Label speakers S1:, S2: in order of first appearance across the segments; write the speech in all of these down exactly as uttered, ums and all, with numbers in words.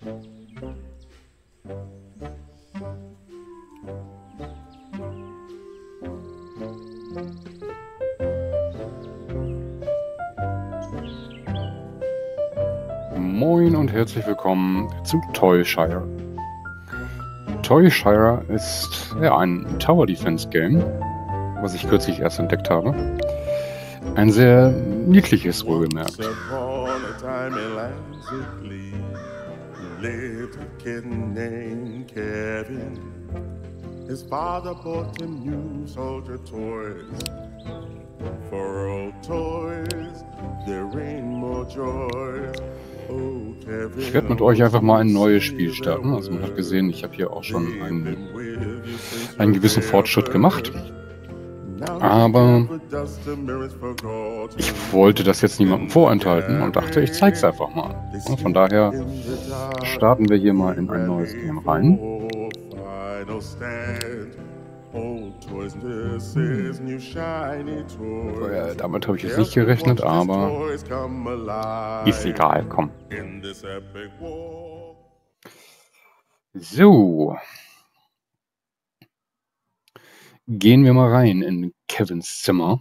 S1: Moin und herzlich willkommen zu Toyshire. Toyshire ist ja ein Tower Defense Game, was ich kürzlich erst entdeckt habe. Ein sehr niedliches, wohlgemerkt. His father bought him new soldier toys. For old toys, there ain't more joys. Ich werde mit euch einfach mal ein neues Spiel starten. Also man hat gesehen, ich habe hier auch schon einen, einen gewissen Fortschritt gemacht. Aber ich wollte das jetzt niemandem vorenthalten und dachte, ich zeige es einfach mal. Und von daher starten wir hier mal in ein neues Game rein. Ja, damit habe ich jetzt nicht gerechnet, aber ist egal, komm. So. Gehen wir mal rein in Kevins Zimmer.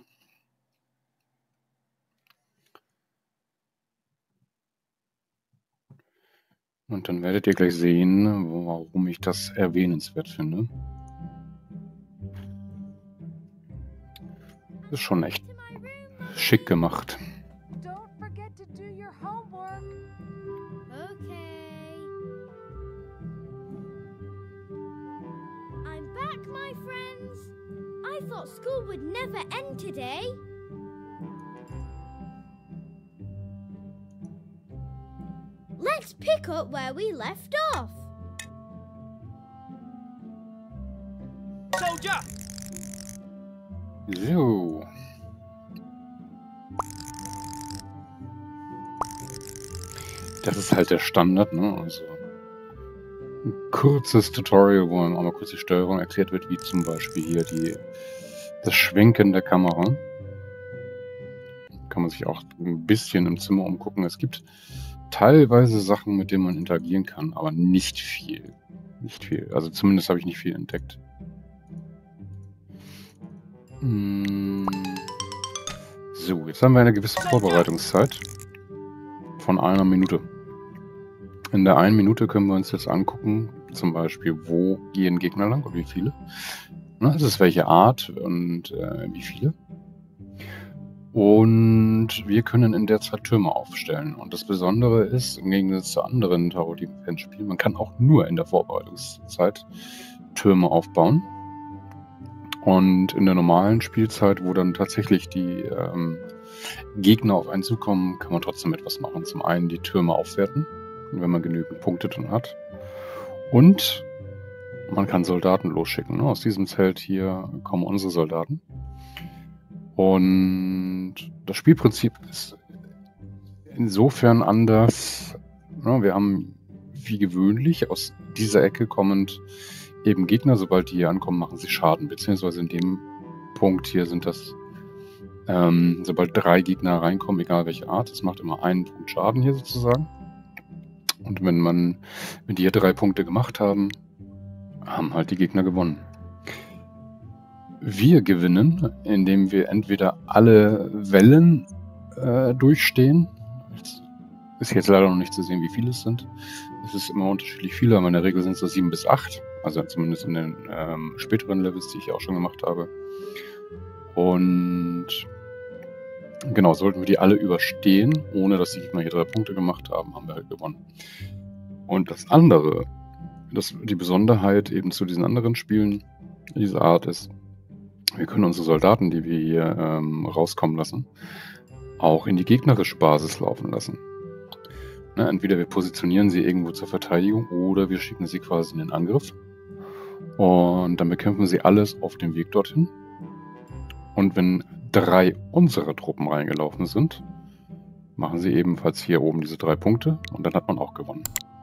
S1: Und dann werdet ihr gleich sehen, warum ich das erwähnenswert finde. Das ist schon echt schick gemacht.
S2: I'm back, my friends. I thought school would never end today. Let's pick up where we left off.
S3: Soldier!
S1: So. Das ist halt der Standard, ne? Also ein kurzes Tutorial, wo einmal kurz die Steuerung erklärt wird, wie zum Beispiel hier die, das Schwenken der Kamera. Kann man sich auch ein bisschen im Zimmer umgucken. Es gibt teilweise Sachen, mit denen man interagieren kann, aber nicht viel. Nicht viel. Also zumindest habe ich nicht viel entdeckt. So, jetzt haben wir eine gewisse Vorbereitungszeit von einer Minute. In der einen Minute können wir uns jetzt angucken, zum Beispiel, wo gehen Gegner lang und wie viele. Das ist welche Art und äh, wie viele. Und wir können in der Zeit Türme aufstellen. Und das Besondere ist, im Gegensatz zu anderen Tower Defense Spielen, man kann auch nur in der Vorbereitungszeit Türme aufbauen. Und in der normalen Spielzeit, wo dann tatsächlich die ähm, Gegner auf einen zukommen, kann man trotzdem etwas machen. Zum einen die Türme aufwerten, wenn man genügend Punkte drin hat. Und man kann Soldaten losschicken. Aus diesem Zelt hier kommen unsere Soldaten. Und das Spielprinzip ist insofern anders. Wir haben wie gewöhnlich aus dieser Ecke kommend eben Gegner, sobald die hier ankommen, machen sie Schaden, beziehungsweise in dem Punkt hier sind das, ähm, sobald drei Gegner reinkommen, egal welche Art, das macht immer einen Punkt Schaden hier sozusagen. Und wenn man, wenn die hier drei Punkte gemacht haben, haben halt die Gegner gewonnen. Wir gewinnen, indem wir entweder alle Wellen äh, durchstehen. Ist jetzt leider noch nicht zu sehen, wie viele es sind. Es ist immer unterschiedlich viele, aber in der Regel sind es so sieben bis acht. Also zumindest in den ähm, späteren Levels, die ich auch schon gemacht habe. Und genau, sollten wir die alle überstehen, ohne dass die Gegner hier drei Punkte gemacht haben, haben wir halt gewonnen. Und das andere, das, die Besonderheit eben zu diesen anderen Spielen dieser Art ist, wir können unsere Soldaten, die wir hier ähm, rauskommen lassen, auch in die gegnerische Basis laufen lassen. Ne, entweder wir positionieren sie irgendwo zur Verteidigung oder wir schicken sie quasi in den Angriff. Und dann bekämpfen sie alles auf dem Weg dorthin. Und wenn drei unserer Truppen reingelaufen sind, machen sie ebenfalls hier oben diese drei Punkte und dann hat man auch gewonnen.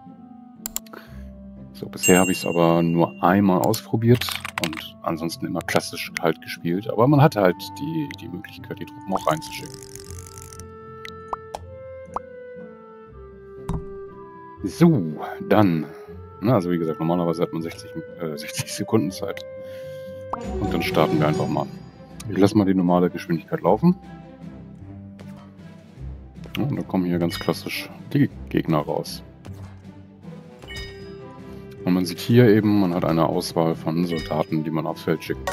S1: So, bisher habe ich es aber nur einmal ausprobiert und ansonsten immer klassisch halt gespielt. Aber man hatte halt die, die Möglichkeit, die Truppen auch reinzuschicken. So, dann. Na, also wie gesagt, normalerweise hat man sechzig, äh, sechzig Sekunden Zeit. Und dann starten wir einfach mal. Ich lasse mal die normale Geschwindigkeit laufen. Ja, und dann kommen hier ganz klassisch die Gegner raus. Und man sieht hier eben, man hat eine Auswahl von Soldaten, die man aufs Feld schickt.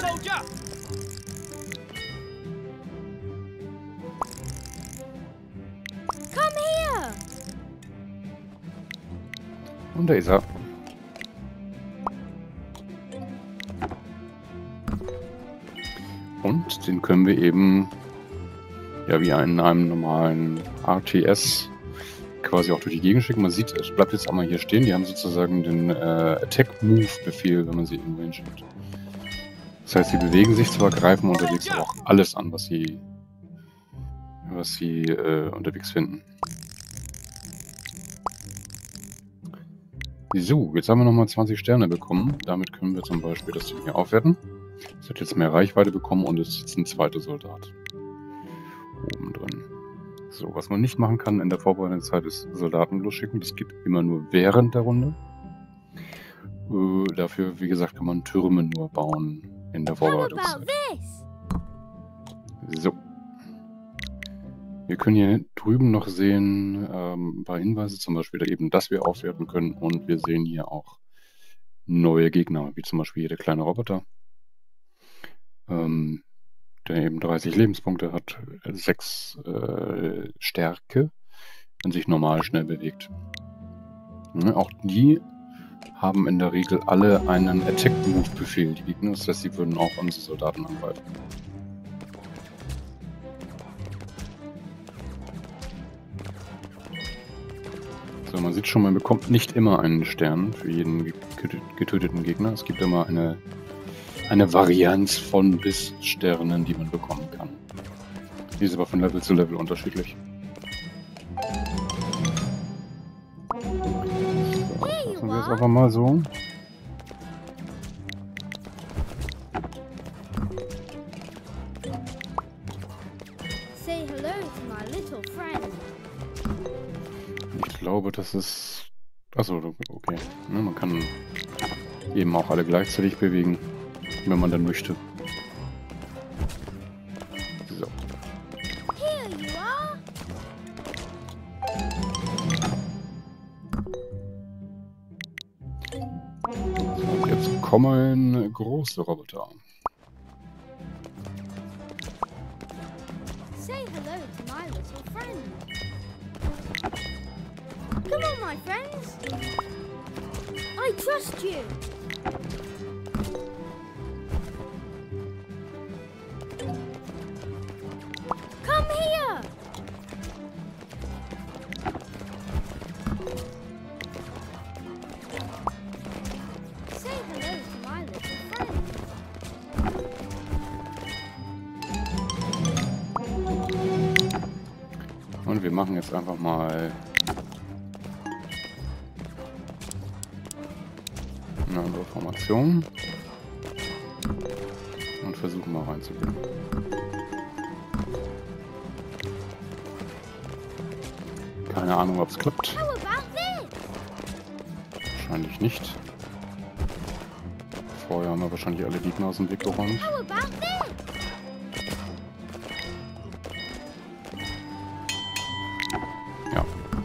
S1: Und da ist er. Und den können wir eben, ja, wie in einem normalen R T S quasi auch durch die Gegend schicken. Man sieht, es bleibt jetzt einmal hier stehen. Die haben sozusagen den äh, Attack-Move-Befehl, wenn man sie irgendwo hinschickt. Das heißt, sie bewegen sich zwar, greifen unterwegs aber auch alles an, was sie, was sie äh, unterwegs finden. So, jetzt haben wir nochmal zwanzig Sterne bekommen. Damit können wir zum Beispiel das Ding hier aufwerten. Es hat jetzt mehr Reichweite bekommen und es ist jetzt ein zweiter Soldat oben drin. So, was man nicht machen kann in der vorbereitenden Zeit ist Soldaten losschicken. Das geht immer nur während der Runde. Äh, dafür, wie gesagt, kann man Türme nur bauen in der Vorbereitungszeit. So. Wir können hier drüben noch sehen, ähm, ein paar Hinweise, zum Beispiel eben, dass wir aufwerten können. Und wir sehen hier auch neue Gegner, wie zum Beispiel hier der kleine Roboter, ähm, der eben dreißig Lebenspunkte hat, sechs äh, Stärke und sich normal schnell bewegt. Ja, auch die haben in der Regel alle einen Attack-Move-Befehl, die Gegner. Das heißt, sie würden auch unsere Soldaten angreifen. So, man sieht schon, man bekommt nicht immer einen Stern für jeden getöteten Gegner. Es gibt immer eine, eine Varianz von bis Sternen, die man bekommen kann. Die ist aber von Level zu Level unterschiedlich. So, lassen wir es einfach mal so.
S2: Say hello to my little friend.
S1: Ich glaube, das ist... Achso, okay. Ja, man kann eben auch alle gleichzeitig bewegen, wenn man dann möchte. So.
S2: Here you are.
S1: Und jetzt kommen große Roboter.
S2: Say hello to my little friend. Come on, my friends. I trust you. Come here. Say hello to my little friend.
S1: Und wir machen jetzt einfach mal eine andere Formation und versuchen mal reinzugehen. Keine Ahnung, ob es klappt.
S2: How about this?
S1: Wahrscheinlich nicht. Vorher haben wir wahrscheinlich alle Gegner aus dem Weg geräumt.
S2: How about this?
S1: Ja.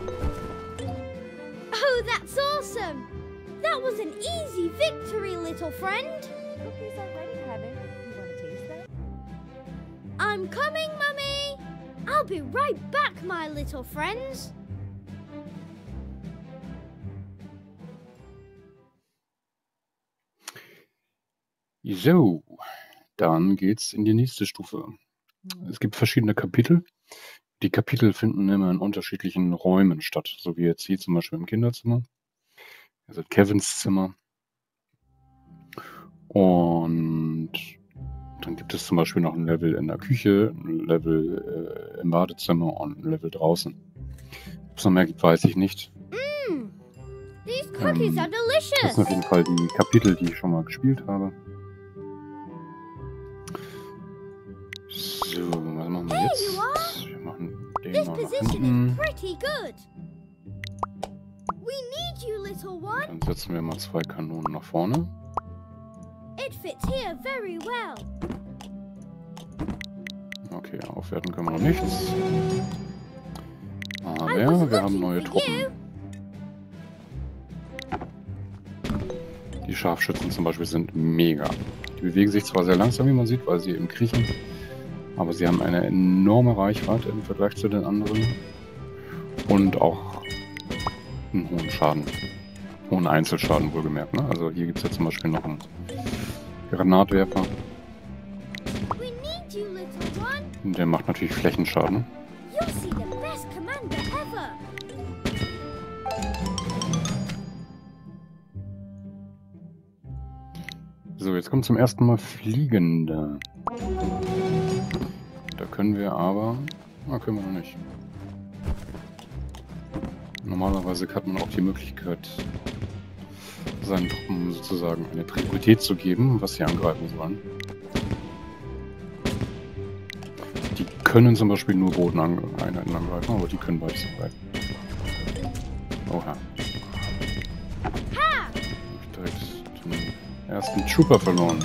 S2: Oh, that's awesome! That was an easy victory, little friend.
S3: Cookies are ready, Heaven. You want to taste them?
S2: I'm coming, Mummy. I'll be right back, my little friends.
S1: So, dann geht's in die nächste Stufe. Es gibt verschiedene Kapitel. Die Kapitel finden immer in unterschiedlichen Räumen statt, so wie jetzt hier zum Beispiel im Kinderzimmer. Also Kevins Zimmer. Und dann gibt es zum Beispiel noch ein Level in der Küche, ein Level äh, im Badezimmer und ein Level draußen. Ob es noch mehr gibt, weiß ich nicht.
S2: Mmm, these cookies
S1: Ähm,
S2: are
S1: Das
S2: delicious.
S1: sind auf jeden Fall die Kapitel, die ich schon mal gespielt habe. So, was machen wir
S2: There
S1: jetzt?
S2: you are.
S1: Wir machen den
S2: This
S1: mal nach
S2: position is
S1: hinten.
S2: pretty good. We need you, little one.
S1: Dann setzen wir mal zwei Kanonen nach vorne.
S2: It fits here very well.
S1: Okay, aufwerten können wir noch nichts.
S2: I was
S1: Aber wir
S2: looking
S1: haben neue
S2: for
S1: Truppen.
S2: you.
S1: Die Scharfschützen zum Beispiel sind mega. Die bewegen sich zwar sehr langsam, wie man sieht, weil sie eben kriechen. Aber sie haben eine enorme Reichweite im Vergleich zu den anderen. Und auch einen hohen Schaden. Hohen Einzelschaden wohlgemerkt. Ne? Also hier gibt es ja zum Beispiel noch einen Granatwerfer.
S2: We need you, little one.
S1: Der macht natürlich Flächenschaden.
S2: You'll see the best commander ever.
S1: So, jetzt kommt zum ersten Mal Fliegende. Da können wir aber... Ah, können wir noch nicht. Normalerweise hat man auch die Möglichkeit, seinen Truppen sozusagen eine Priorität zu geben, was sie angreifen sollen. Die können zum Beispiel nur Bodeneinheiten angreifen, aber die können beides angreifen. Oha.
S2: Ha!
S1: Ich direkt den ersten Trooper verloren.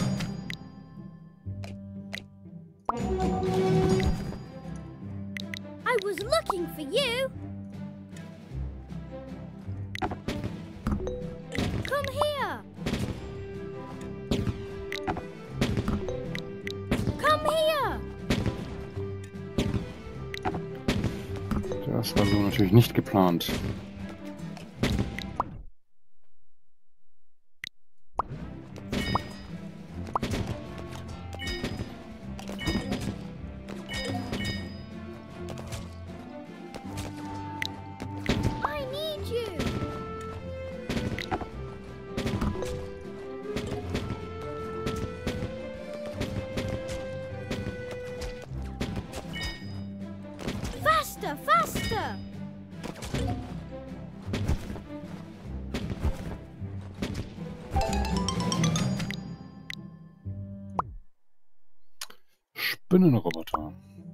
S2: I was looking for you. Come here. Come here.
S1: Das war so natürlich nicht geplant.
S2: I need you. Faster, faster.
S1: Spinnenroboter.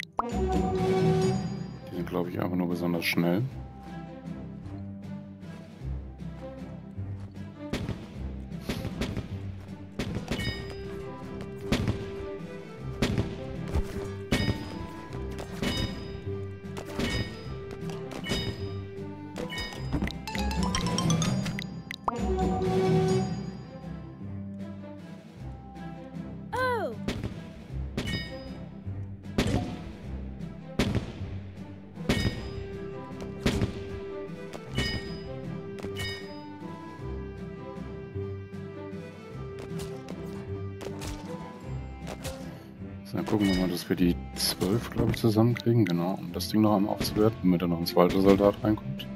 S1: Die sind, glaube ich, einfach nur besonders schnell.
S2: Oh,
S1: So, dann gucken wir mal, dass wir die zwölf, glaube ich, zusammenkriegen. Genau, um das Ding noch einmal aufzuwerten, damit da noch ein zweiter Soldat reinkommt.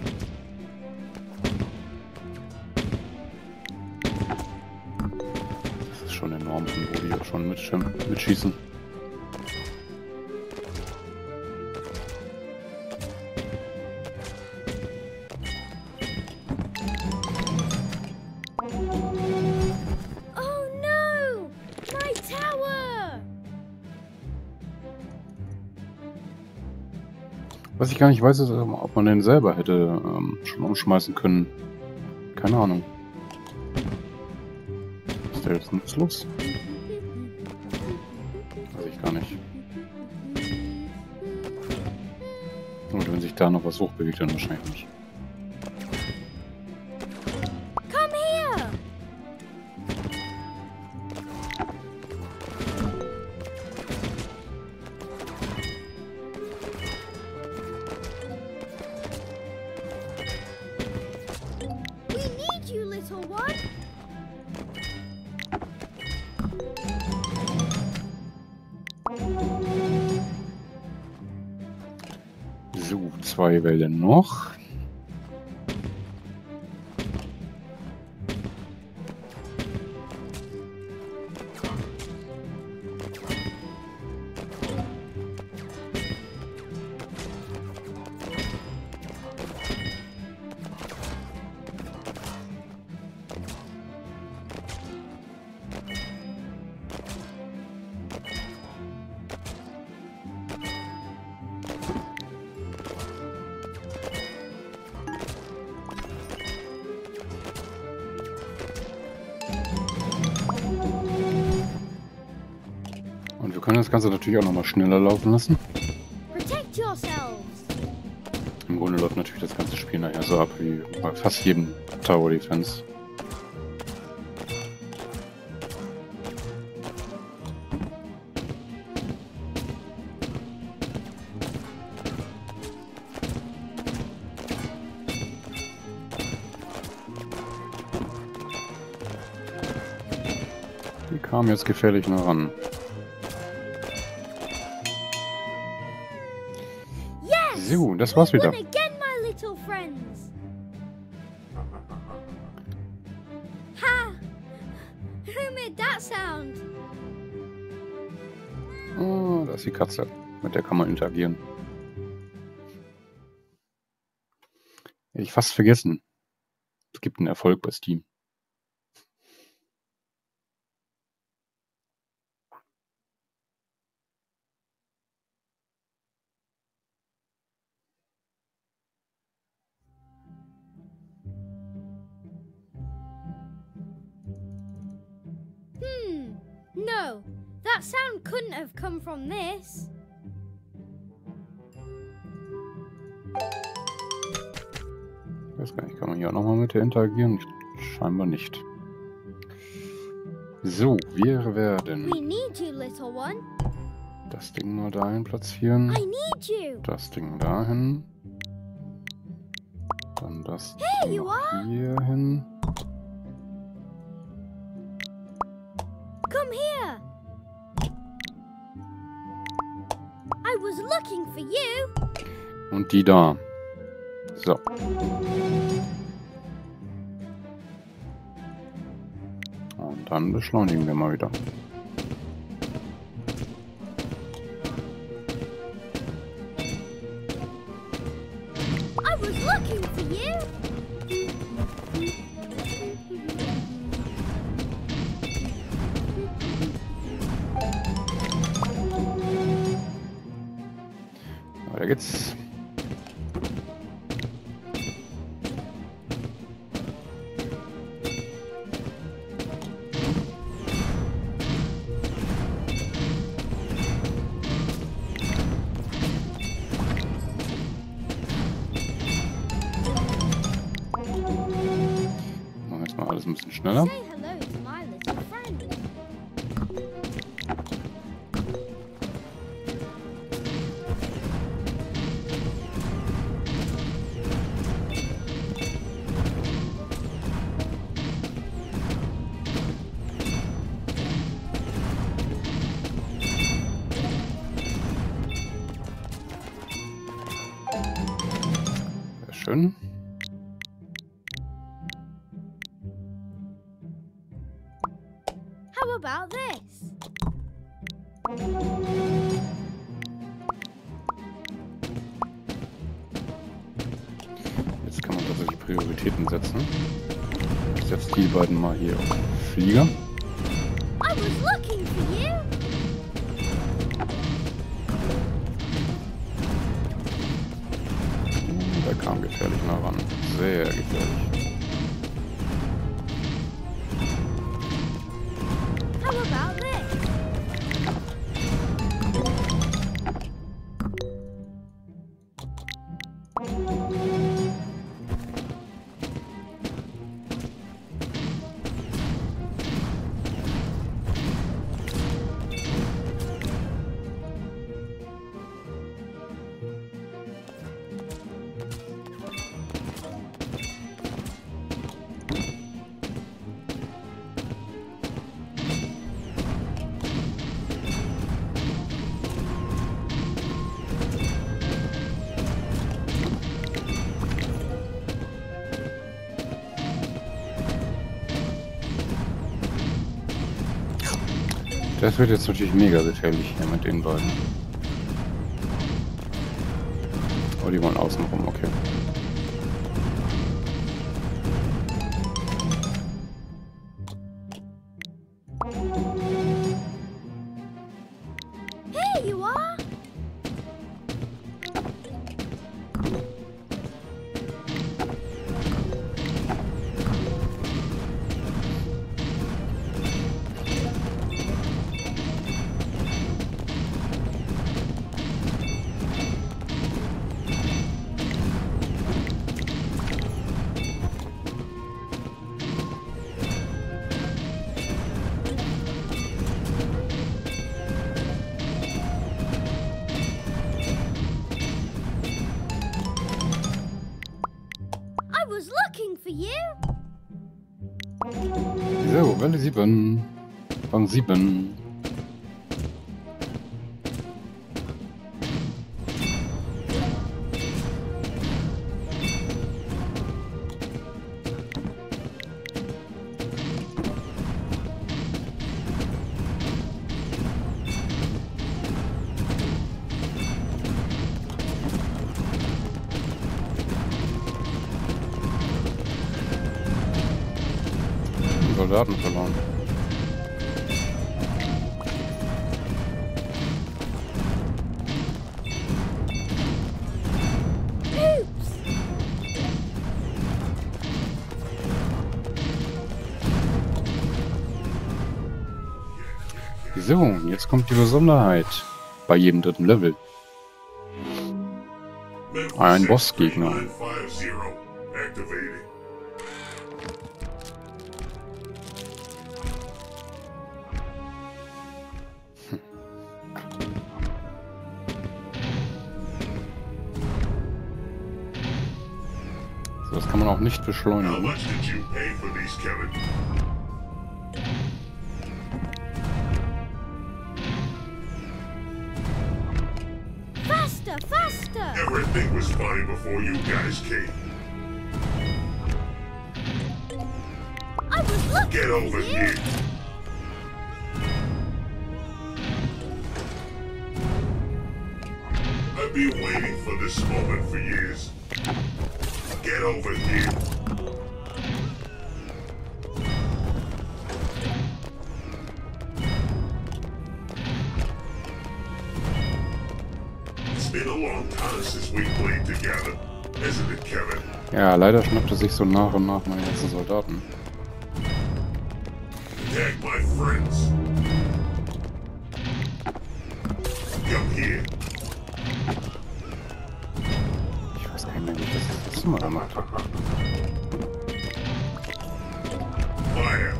S1: Das ist schon enorm, wo die schon mitsch- mitschießen.
S2: oh no! My tower!
S1: Was ich gar nicht weiß, ist, ähm, ob man den selber hätte ähm, schon umschmeißen können. Keine Ahnung. Ist der jetzt nutzlos? Weiß ich gar nicht. Oder wenn sich da noch was hochbewegt, dann wahrscheinlich nicht.
S2: Come here! We need you, little one.
S1: So, zwei Wellen noch. können das Ganze natürlich auch nochmal schneller laufen lassen.
S2: Protect yourselves.
S1: Im Grunde läuft natürlich das ganze Spiel nachher so ab wie bei fast jedem Tower Defense. Die kamen jetzt gefährlich nah ran. So, das war's wieder.
S2: Won again, my little friends. Ha! Who made that sound?
S1: Oh, da ist die Katze. Mit der kann man interagieren. Hätte ich fast vergessen. Es gibt einen Erfolg bei Steam.
S2: Hmm. No, that sound couldn't have come from this.
S1: Ich weiß gar nicht, kann man hier auch nochmal mit der interagieren? Scheinbar nicht. So, wir werden
S2: We need you, little one.
S1: das Ding mal dahin platzieren.
S2: I need you.
S1: Das Ding dahin. Dann das Ding
S2: you
S1: noch
S2: are.
S1: hier hin.
S2: Come here. I was looking for you.
S1: Und die da. So. Und dann beschleunigen wir mal wieder.
S2: I was looking for you.
S1: Weiter geht's. Machen wir jetzt mal alles ein bisschen schneller.
S2: Say hello to my little friend.
S1: Sehr schön.
S2: How about this?
S1: Jetzt kann man tatsächlich Prioritäten setzen. Ich setze die beiden mal hier auf Flieger.
S2: I was looking for you.
S1: Uh, Der kam gefährlich nah ran. Sehr gefährlich.
S2: How about this?
S1: Das wird jetzt natürlich mega gefährlich hier mit den beiden. Oh, die wollen außen rum, okay.
S2: Here you are. was looking for you.
S1: So, Welle sieben. Rang sieben. Soldaten verloren.
S2: Oops.
S1: So, jetzt kommt die Besonderheit bei jedem dritten Level. Ein Bossgegner. So, das kann man auch nicht beschleunigen.
S2: Faster, faster.
S4: Everything was fine before you guys came.
S2: I was looking
S4: Get
S2: for
S4: over
S2: you.
S4: here. I've been waiting for this moment for years. Get over here. It's been a long time since we played together, isn't it, Kevin?
S1: Ja, leider schnappte sich so nach und nach meine ganzen Soldaten.
S4: Tag my friends. Come here.
S1: Ich weiß gar nicht mehr, wie ich das das immer gemacht habe.
S4: Fire.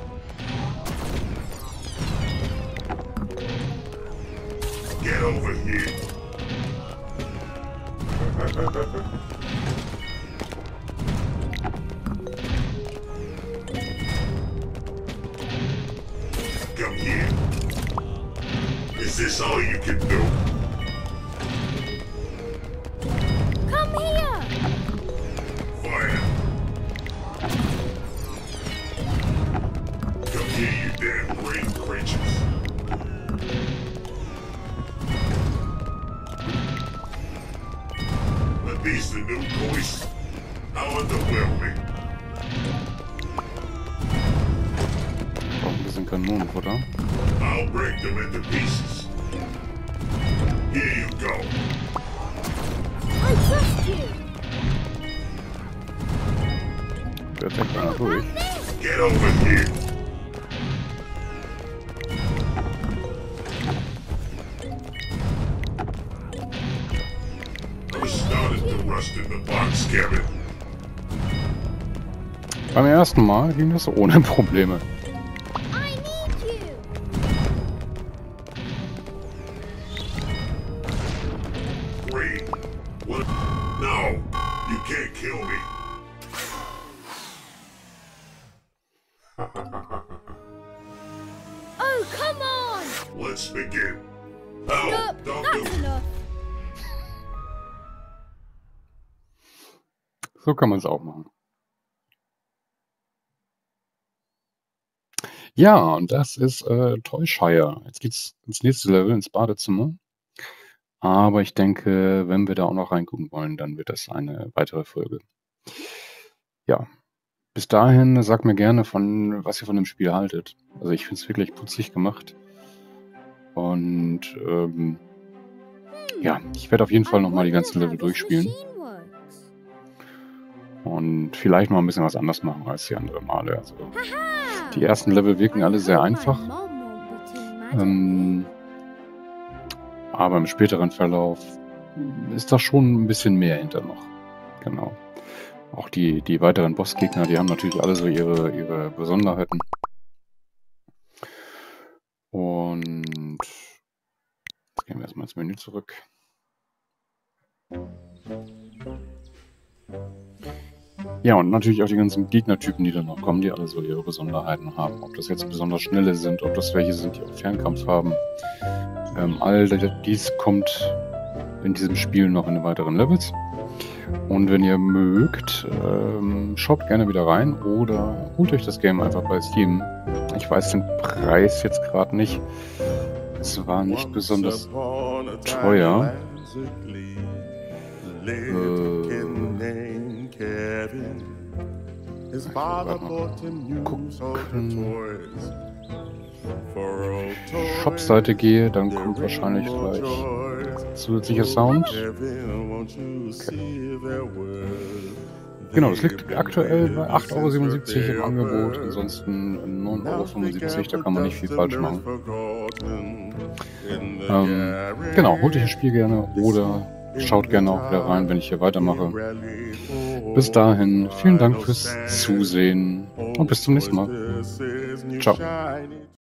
S4: Get over here. Come here. Is this all you can do?
S2: Come here.
S4: Fire. Come here, you damn green creatures. Are these the new toys? How underwhelming.
S1: Auch ein bisschen Kanonenfutter.
S4: I'll break them into pieces. Here you go.
S2: I trust you.
S1: Der zeigt einer durch.
S4: Get over here. I'm starting to rust in the box, Kevin.
S1: Beim ersten Mal ging das ohne Probleme.
S2: I need you.
S4: Great. What? No, you can't kill me.
S2: Oh, come on.
S4: Let's begin. Oh,
S2: Nope,
S4: don't do
S2: that's
S4: it.
S2: enough.
S1: So kann man es auch machen. Ja, und das ist äh, Toyshire. Jetzt geht's ins nächste Level, ins Badezimmer. Aber ich denke, wenn wir da auch noch reingucken wollen, dann wird das eine weitere Folge. Ja, bis dahin sagt mir gerne, von was ihr von dem Spiel haltet. Also ich finde es wirklich putzig gemacht. Und ähm, ja, ich werde auf jeden Fall nochmal die ganzen Level durchspielen. Und vielleicht mal ein bisschen was anders machen als die anderen Male. Also die ersten Level wirken alle sehr einfach. Ähm, aber im späteren Verlauf ist da schon ein bisschen mehr hinter noch. Genau. Auch die, die weiteren Bossgegner, die haben natürlich alle so ihre, ihre Besonderheiten. Und jetzt gehen wir erstmal ins Menü zurück. Ja, und natürlich auch die ganzen Gegnertypen, die dann noch kommen, die alle so ihre Besonderheiten haben. Ob das jetzt besonders schnelle sind, ob das welche sind, die auch Fernkampf haben. Ähm, all dies kommt in diesem Spiel noch in den weiteren Levels. Und wenn ihr mögt, ähm, schaut gerne wieder rein oder holt euch das Game einfach bei Steam. Ich weiß den Preis jetzt gerade nicht. Es war nicht besonders teuer. Äh, ich mal gucken. Shop-Seite gehe, dann kommt wahrscheinlich gleich zusätzlicher Sound. Okay. Genau, das liegt aktuell bei acht Euro siebenundsiebzig im Angebot, ansonsten neun Euro fünfundsiebzig, da kann man nicht viel falsch machen. Ähm, genau, holt euch das Spiel gerne oder schaut gerne auch wieder rein, wenn ich hier weitermache. Bis dahin, vielen Dank fürs Zusehen und bis zum nächsten Mal. Ciao.